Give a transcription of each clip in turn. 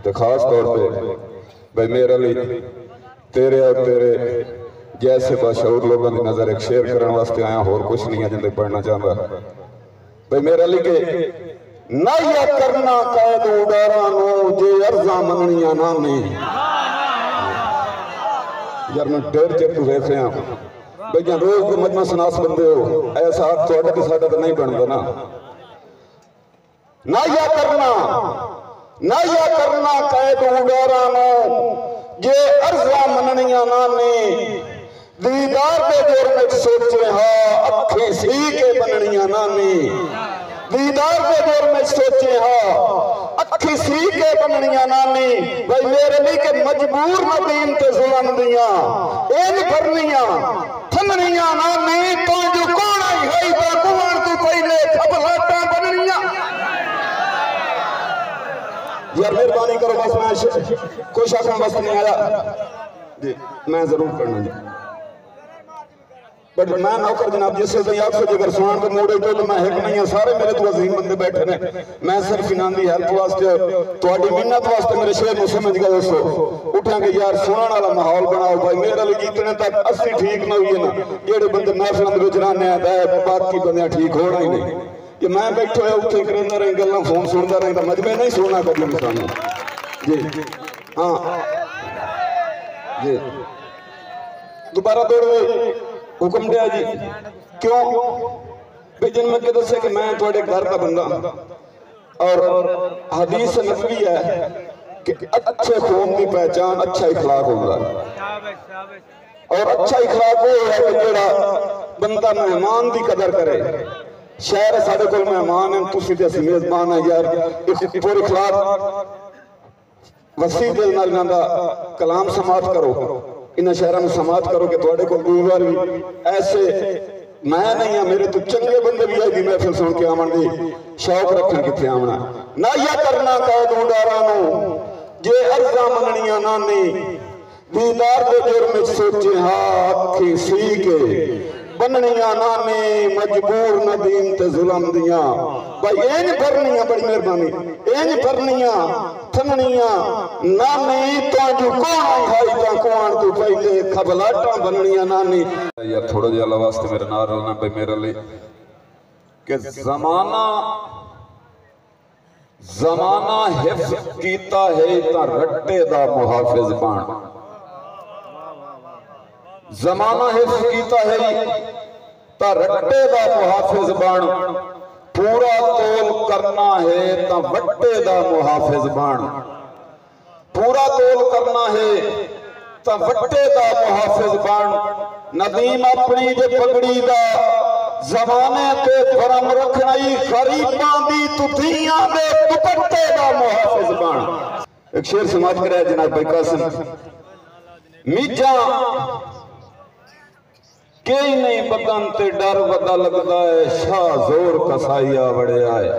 तो खास तौर पे भाई मेरे लिए तेरे और तेरे जैसे बाशऊर लोगों की नजर एक शेयर करने वास्ते आया, होर कुछ नहीं है जिंदे पढ़ना चाहता भाई मेरे लिए के ना या करना कैद उडारा नो जे अर्जा मननिया ना नहीं यार मैं डेढ़ चेक तू वेख रहा भाई जब रोज को मजमा सनास बंदे हो ऐसा थोड़ा तो साडा तो नहीं बनता ना या करना कैद उडारा नो जे अर्जा मननिया ना नहीं दीदार दे जोर में सोचे हा अखी सी के बननिया ना नहीं दीदार दे जोर में सोचे हा अखी सी के बननिया नानी भाई मेरे लिए के मजबूर नदीन ते जुल्म दिया इन भरनिया थननिया नानी तो जो कौन आई है तो कुआं तू पहले खबलाटा बननिया। यार मेहरबानी करो बस मैं कुछ आखिर बस नहीं आया जी मैं जरूर करना जी बट मैं नौकर जनाब जिस अगर सुनान के मोड़े तो मैं एक नहीं सारे मेरे तो अजीम बंदे बैठे ने मैं सिर्फ इन्हां दी हेल्प वास्ते तुहाडी मिन्नत वास्ते मेरे शेर नु समझ गए दोस्तों उठांगे यार सुनाने वाला माहौल बनाओ भाई मेरे लिए जितने तक असली ठीक ना हुई ना जेड़े बंदे महफिलों दे विच रहने आ बाकी बंदे ठीक होना ही नहीं कि मैं बैठो है उत्थे करंदा रहे गल्लां फोन सुनदा रहे मजमे नहीं सुनना कभी इंसान जी हां जी दोबारा दौड़ हुक्म दिया जी क्यों भाई जिन मैं के दसे कि मैं थोड़े घर का बंदा और हदीस नबवी है कि अच्छे खून की पहचान अच्छा इखलाक होता है और अच्छा इखलाक वो है कि जेड़ा बंदा मेहमान की कदर करे शहर साढ़े को मेहमान हैं तुसी ते असीं मेजबान है यार पूरे इखलाक वसी दिल नाल इन्हां दा कलाम समात करो इन शहरों में समाज करो कि थोड़े को दूर भी ऐसे मैं नहीं हाँ मेरे तो चंगे बंदे भी है महफिल सुन के आवन दी शौक रखना कितने आवना ना या करना कैद उडारा नो जे अर्जा मननिया नानी दीदार दे जोर में सोचे हा अखी सी के बननिया नानी मजबूर नदीन ते जुल्म दिया भाई इंज भरनिया बड़ी मेहरबानी इंज भरनिया थननिया नानी तो जो कौन आई है तो कौन तू पहले खबलाटा बननिया नानी यार थोड़ा जिहा वास्ते मेरे नाल रहना भाई मेरे लिए कि जमाना हिफ्ज कीता है ता रट्टे दा मुहाफिज बन जमाना हिफ्ज कीता है ता रट्टे दा मुहाफिज बन पूरा तोल करना है ता वट्टे दा मुहाफिज बन पूरा तोल करना है ता वट्टे दा मुहाफिज बन नदीम अपनी जे पगड़ी दा जमाने ते भरम रखना ही गरीबां दी तुथियां दे दुपट्टे दा मुहाफिज बन। एक शेर समाज कराया जनाब भाई कासिम मीजा कई नहीं बदन ते डर वदा लगदा है शाह जोर कसाईया वड़िया है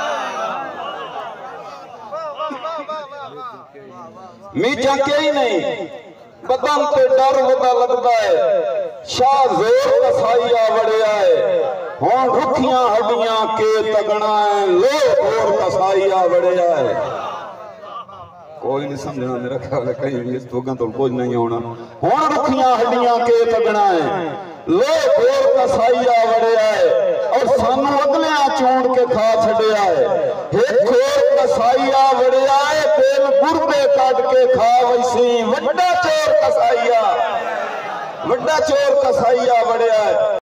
मीठा कई नहीं बदन ते डर वदा लगदा है शाह जोर कसाईया वड़िया है हुण रुखियां हड्डियां के तगना है लो और कसाईया वड़िया है कोई नहीं समझना मेरा ख्याल है कहीं भी इस लोगों तो कुछ नहीं होना हुण रुखियां हड्डियां के तगना है लो और कसाईया वड़िया है और सानू अगलियां चूंड के खा छड़िया है एक और कसाईया वड़िया है दिल गुरबे काट के खा वैसी वड्डा चोर कसाईया वड्डा चोर कसाईया वड़िया है।